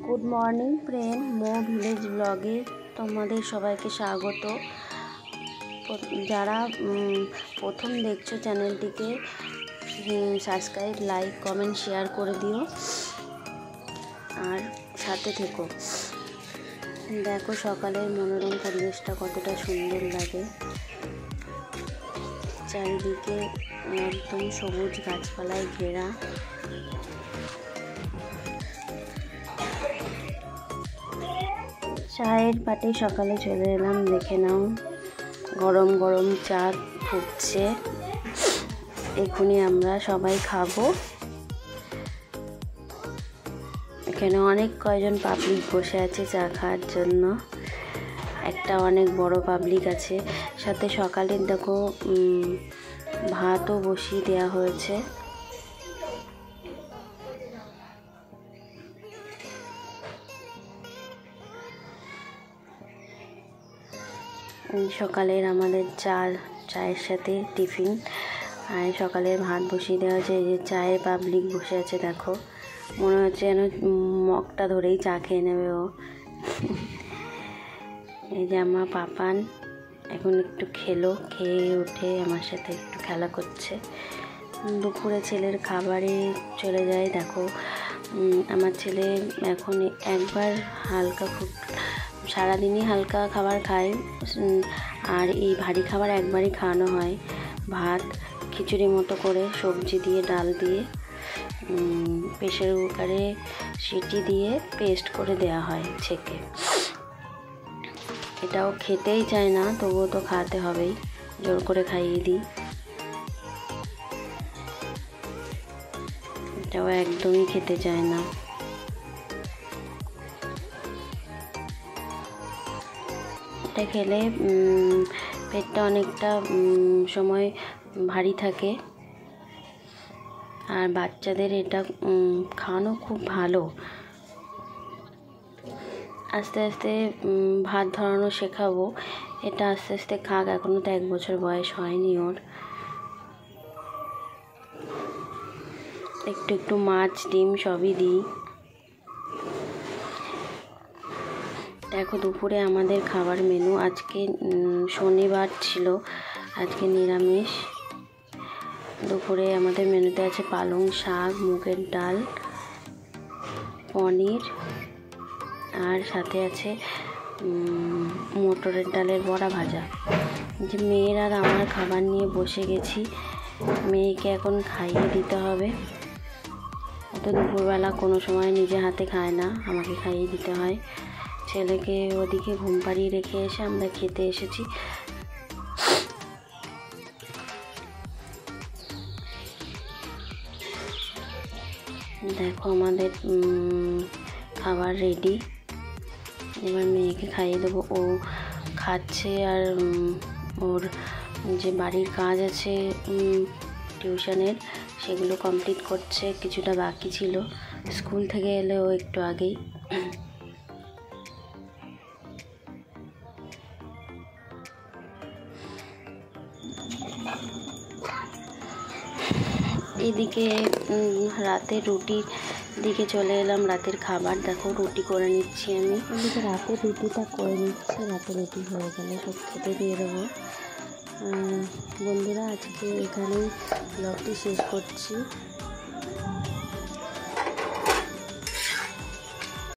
Good morning friend, my village ব্লগে তোমাদের সবাইকে স্বাগত। যারা প্রথম দেখছো চ্যানেলটিকে সাবস্ক্রাইব, লাইক, কমেন্ট, শেয়ার করে দিও আর সাথে থেকো। দেখো সকালের মনোরম পরিবেশটা কতটা সুন্দর লাগে, চারিদিকে একদম সবুজ গাছপালায় ঘেরা। চায়ের পাটে সকালে চলে এলাম, দেখে নাও গরম গরম চা ফুটছে, এখনই আমরা সবাই খাবো। এখানে অনেক কয়জন পাবলিক বসে আছে চা খাওয়ার জন্য, একটা অনেক বড় পাবলিক আছে। সাথে সকালের দেখো ভাতও বসিয়ে দেওয়া হয়েছে। সকালের আমাদের চায়ের সাথে টিফিন, আর সকালের ভাত বসিয়ে দেওয়া হয়েছে। এই যে চায়ের পাবলিক বসে আছে, দেখো মনে হচ্ছে যেন মগটা ধরেই চা খেয়ে নেবে ও। এই যে আমার পাপান এখন একটু খেয়ে উঠে আমার সাথে একটু খেলা করছে। দুপুরে ছেলের খাবারে চলে যায়। দেখো আমার ছেলে এখন একবার হালকা সারাদিনই হালকা খাবার খায়, আর এই ভারী খাবার একবারই খাওয়ানো হয়। ভাত খিচুড়ি মতো করে সবজি দিয়ে, ডাল দিয়ে প্রেসার কুকারে সিটি দিয়ে পেস্ট করে দেওয়া হয় ছেঁকে। এটাও খেতেই চায় না, তবুও তো খাওয়াতে হবেই, জোর করে খাইয়ে দিই। এটাও একদমই খেতে চায় না। এটা খেলে পেটটা অনেকটা সময় ভারী থাকে, আর বাচ্চাদের এটা খাওয়ানো খুব ভালো। আস্তে আস্তে ভাত ধরানো শেখাবো, এটা আস্তে আস্তে খাক, এখনও তো 1 বছর বয়স হয়নি ওর। একটু একটু মাছ, ডিম সবই দিই। দেখো দুপুরে আমাদের খাবার মেনু, আজকে শনিবার ছিল, আজকে নিরামিষ। দুপুরে আমাদের মেনুতে আছে পালং শাক, মুগের ডাল, পনির, আর সাথে আছে মটরের ডালের বড়া ভাজা। যে মেয়ের আর আমার খাবার নিয়ে বসে গেছি, মেয়েকে এখন খাইয়ে দিতে হবে। তো দুপুরবেলা কোনো সময় নিজে হাতে খায় না, আমাকে খাইয়ে দিতে হয়। ছেলেকে ওদিকে ঘুম পাড়িয়ে রেখে এসে আমরা খেতে এসেছি। দেখো আমাদের খাবার রেডি, এবার মেয়েকে খাইয়ে দেবো। ও খাচ্ছে, আর ওর যে বাড়ির কাজ আছে টিউশনের, সেগুলো কমপ্লিট করছে। কিছুটা বাকি ছিল, স্কুল থেকে এলে ও একটু আগেই। এদিকে রাতে রুটির দিকে চলে এলাম, রাতের খাবার। দেখো রুটি করে নিচ্ছি আমি, এদিকে রাতের রুটিটা করে নিচ্ছি। রাতের রুটি হয়ে গেলে সব খেতে দিয়ে দেবো। বন্ধুরা আজকে এখানেই ব্লগটি শেষ করছি।